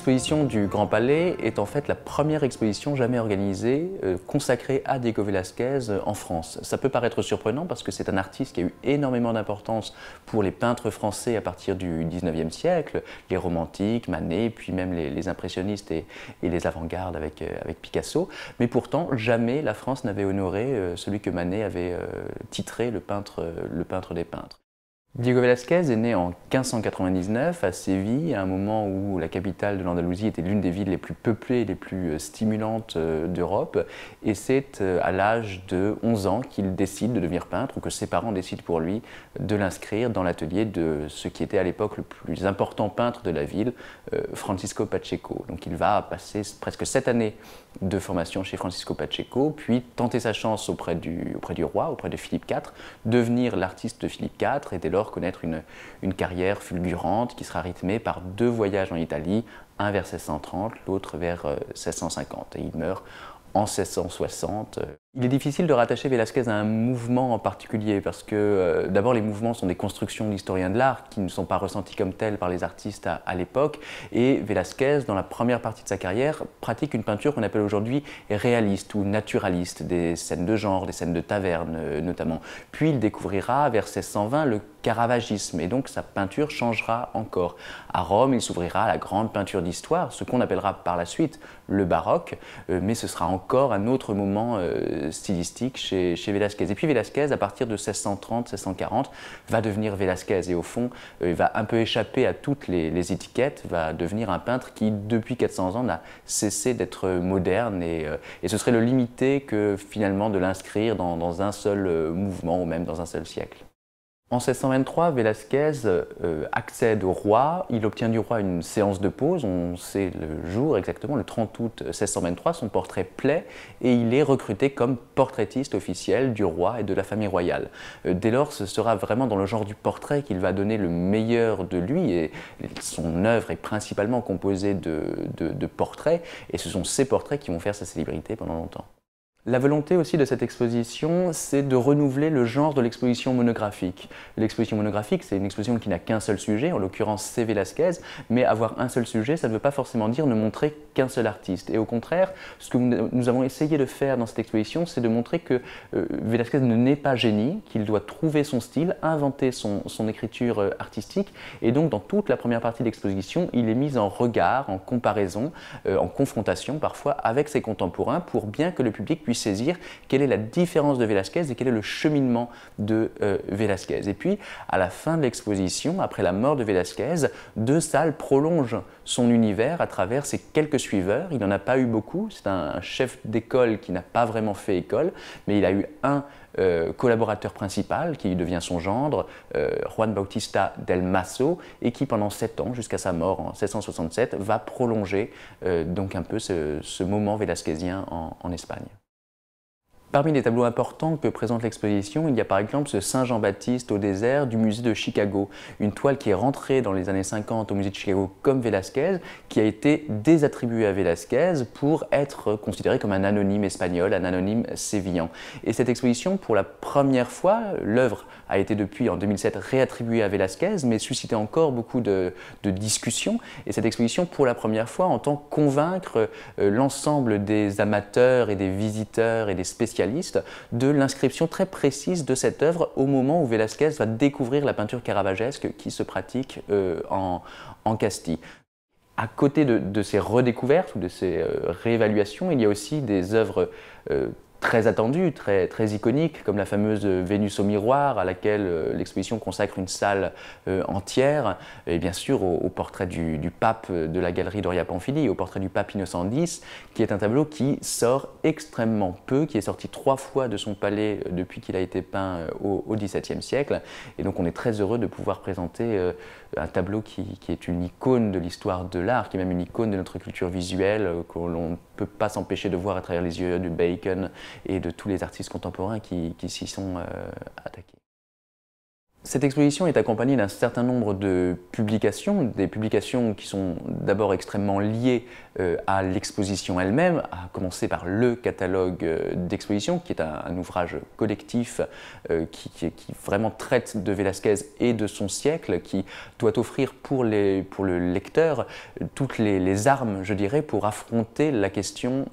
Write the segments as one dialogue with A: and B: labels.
A: L'exposition du Grand Palais est en fait la première exposition jamais organisée consacrée à Diego Velázquez en France. Ça peut paraître surprenant parce que c'est un artiste qui a eu énormément d'importance pour les peintres français à partir du 19e siècle, les romantiques, Manet, puis même les impressionnistes et les avant-gardes avec Picasso. Mais pourtant, jamais la France n'avait honoré celui que Manet avait titré le peintre des peintres. Diego Velázquez est né en 1599 à Séville, à un moment où la capitale de l'Andalousie était l'une des villes les plus peuplées et les plus stimulantes d'Europe. Et c'est à l'âge de 11 ans qu'il décide de devenir peintre, ou que ses parents décident pour lui de l'inscrire dans l'atelier de ce qui était à l'époque le plus important peintre de la ville, Francisco Pacheco. Donc il va passer presque 7 années de formation chez Francisco Pacheco, puis tenter sa chance auprès du roi, auprès de Philippe IV, devenir l'artiste de Philippe IV, et dès lors connaître une carrière fulgurante qui sera rythmée par 2 voyages en Italie, un vers 1630, l'autre vers 1650. Et il meurt en 1660. Il est difficile de rattacher Velázquez à un mouvement en particulier parce que d'abord les mouvements sont des constructions d'historiens de l'art qui ne sont pas ressentis comme tels par les artistes à l'époque, et Velázquez, dans la première partie de sa carrière, pratique une peinture qu'on appelle aujourd'hui réaliste ou naturaliste, des scènes de genre, des scènes de taverne notamment. Puis il découvrira vers 1620 le caravagisme, et donc sa peinture changera encore. À Rome, il s'ouvrira à la grande peinture d'histoire, ce qu'on appellera par la suite le baroque, mais ce sera encore un autre moment stylistique chez Velázquez. Et puis Velázquez, à partir de 1630-1640, va devenir Velázquez, et au fond, il va un peu échapper à toutes les étiquettes, va devenir un peintre qui, depuis 400 ans, n'a cessé d'être moderne, et ce serait le limiter que finalement de l'inscrire dans un seul mouvement, ou même dans un seul siècle. En 1623, Velázquez accède au roi, il obtient du roi une séance de pause, on sait le jour exactement, le 30 août 1623, son portrait plaît et il est recruté comme portraitiste officiel du roi et de la famille royale. Dès lors, ce sera vraiment dans le genre du portrait qu'il va donner le meilleur de lui, et son œuvre est principalement composée de portraits, et ce sont ces portraits qui vont faire sa célébrité pendant longtemps. La volonté aussi de cette exposition, c'est de renouveler le genre de l'exposition monographique. L'exposition monographique, c'est une exposition qui n'a qu'un seul sujet, en l'occurrence c'est Velázquez, mais avoir un seul sujet, ça ne veut pas forcément dire ne montrer qu'un seul artiste. Et au contraire, ce que nous avons essayé de faire dans cette exposition, c'est de montrer que Velázquez ne naît pas génie, qu'il doit trouver son style, inventer son écriture artistique, et donc dans toute la première partie de l'exposition, il est mis en regard, en comparaison, en confrontation parfois avec ses contemporains, pour bien que le public puisse saisir quelle est la différence de Velázquez et quel est le cheminement de Velázquez. Et puis, à la fin de l'exposition, après la mort de Velázquez, 2 salles prolongent son univers à travers ses quelques suiveurs. Il n'en a pas eu beaucoup, c'est un chef d'école qui n'a pas vraiment fait école, mais il a eu un collaborateur principal qui devient son gendre, Juan Bautista del Mazo, et qui pendant 7 ans, jusqu'à sa mort en 1667, va prolonger donc un peu ce moment velázquezien en Espagne. Parmi les tableaux importants que présente l'exposition, il y a par exemple ce Saint Jean-Baptiste au désert du musée de Chicago, une toile qui est rentrée dans les années 50 au musée de Chicago comme Velázquez, qui a été désattribuée à Velázquez pour être considérée comme un anonyme espagnol, un anonyme sévillan. Et cette exposition, pour la première fois, l'œuvre a été depuis en 2007 réattribuée à Velázquez, mais suscitait encore beaucoup de discussions. Et cette exposition, pour la première fois, entend convaincre l'ensemble des amateurs et des visiteurs et des spécialistes de l'inscription très précise de cette œuvre au moment où Velázquez va découvrir la peinture caravagesque qui se pratique en Castille. À côté de ces redécouvertes ou de ces réévaluations, il y a aussi des œuvres très attendues, très iconiques, comme la fameuse Vénus au miroir, à laquelle l'exposition consacre une salle entière, et bien sûr au portrait du pape de la galerie Doria Pamphili, au portrait du pape Innocent X, qui est un tableau qui sort extrêmement peu, qui est sorti 3 fois de son palais depuis qu'il a été peint au XVIIe siècle, et donc on est très heureux de pouvoir présenter un tableau qui est une icône de l'histoire de l'art, qui est même une icône de notre culture visuelle, que l'on ne peut pas s'empêcher de voir à travers les yeux de Bacon et de tous les artistes contemporains qui s'y sont attaqués. Cette exposition est accompagnée d'un certain nombre de publications, des publications qui sont d'abord extrêmement liées à l'exposition elle-même, à commencer par le catalogue d'exposition, qui est un ouvrage collectif qui vraiment traite de Velázquez et de son siècle, qui doit offrir pour le lecteur toutes les armes, je dirais, pour affronter la question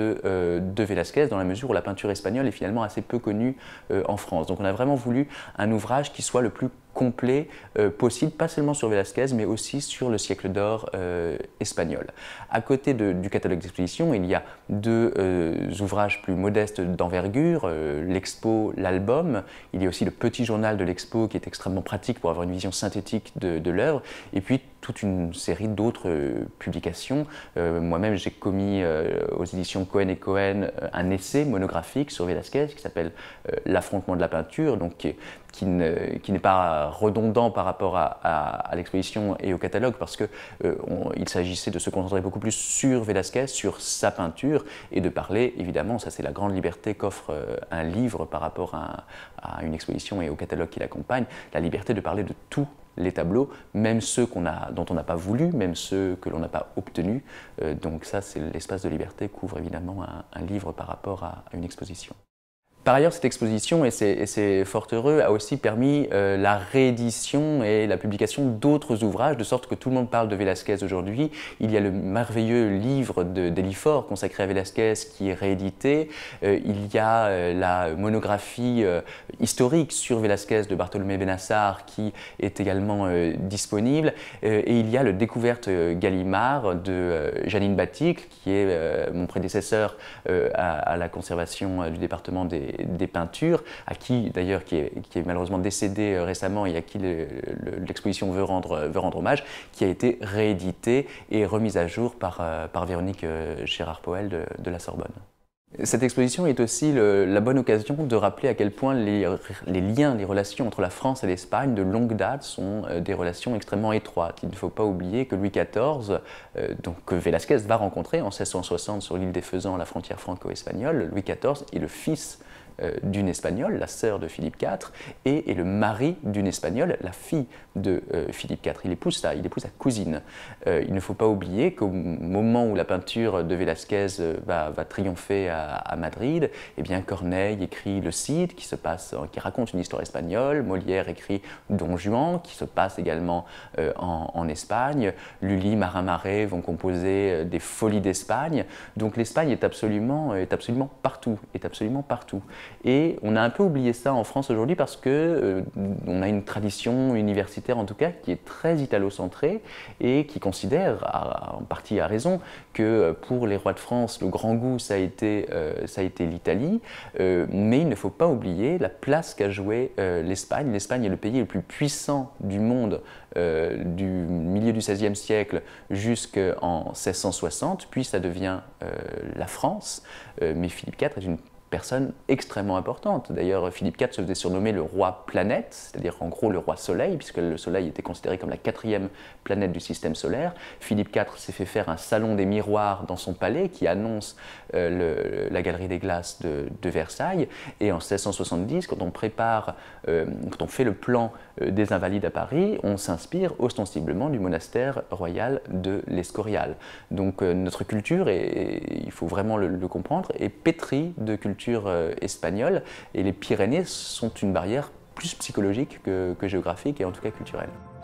A: de Velázquez, dans la mesure où la peinture espagnole est finalement assez peu connue en France. Donc on a vraiment voulu un ouvrage qui soit le plus complet possible, pas seulement sur Velázquez, mais aussi sur le siècle d'or espagnol. À côté du catalogue d'exposition, il y a deux ouvrages plus modestes d'envergure, l'expo, l'album. Il y a aussi le petit journal de l'expo qui est extrêmement pratique pour avoir une vision synthétique de l'œuvre, et puis toute une série d'autres publications. Moi-même, j'ai commis aux éditions Cohen et Cohen un essai monographique sur Velázquez qui s'appelle L'affrontement de la peinture, donc qui n'est pas redondant par rapport à l'exposition et au catalogue, parce qu'il s'agissait de se concentrer beaucoup plus sur Velázquez, sur sa peinture, et de parler, évidemment, ça c'est la grande liberté qu'offre un livre par rapport à une exposition et au catalogue qui l'accompagne, la liberté de parler de tous les tableaux, même ceux dont on n'a pas voulu, même ceux que l'on n'a pas obtenus. Donc ça, c'est l'espace de liberté qu'ouvre évidemment un livre par rapport à une exposition. Par ailleurs, cette exposition, et c'est fort heureux, a aussi permis la réédition et la publication d'autres ouvrages, de sorte que tout le monde parle de Velázquez aujourd'hui. Il y a le merveilleux livre d'Elifor consacré à Velázquez qui est réédité. Il y a la monographie historique sur Velázquez de Bartolomé Benassar qui est également disponible. Et il y a le Découverte Gallimard de Janine Baticle, qui est mon prédécesseur à la conservation du département des peintures, à qui d'ailleurs qui est malheureusement décédé récemment et à qui l'exposition veut rendre hommage, qui a été réédité et remise à jour par Véronique Gérard-Poel de la Sorbonne. Cette exposition est aussi la bonne occasion de rappeler à quel point les liens, les relations entre la France et l'Espagne de longue date sont des relations extrêmement étroites. Il ne faut pas oublier que Louis XIV, que Velázquez va rencontrer en 1660 sur l'île des Faisans, la frontière franco-espagnole, Louis XIV est le fils d'une Espagnole, la sœur de Philippe IV, et est le mari d'une Espagnole, la fille de Philippe IV. Il épouse sa cousine. Il ne faut pas oublier qu'au moment où la peinture de Velázquez va triompher à Madrid, eh bien Corneille écrit le Cid, qui raconte une histoire espagnole, Molière écrit Don Juan, qui se passe également en Espagne, Lully, Marin-Marais vont composer des Folies d'Espagne. Donc l'Espagne est absolument partout, Et on a un peu oublié ça en France aujourd'hui parce qu'on a une tradition universitaire en tout cas qui est très italo-centrée et qui considère, en partie à raison, que pour les rois de France, le grand goût ça a été l'Italie, mais il ne faut pas oublier la place qu'a jouée l'Espagne. L'Espagne est le pays le plus puissant du monde du milieu du XVIe siècle jusqu'en 1660, puis ça devient la France, mais Philippe IV est une personne extrêmement importante. D'ailleurs, Philippe IV se faisait surnommer le roi planète, c'est-à-dire en gros le roi soleil, puisque le soleil était considéré comme la 4e planète du système solaire. Philippe IV s'est fait faire un salon des miroirs dans son palais qui annonce la galerie des glaces de Versailles. Et en 1670, quand on fait le plan des Invalides à Paris, on s'inspire ostensiblement du monastère royal de l'Escorial. Donc notre culture, il faut vraiment le comprendre, est pétrie de culture espagnole, et les Pyrénées sont une barrière plus psychologique que géographique et en tout cas culturelle.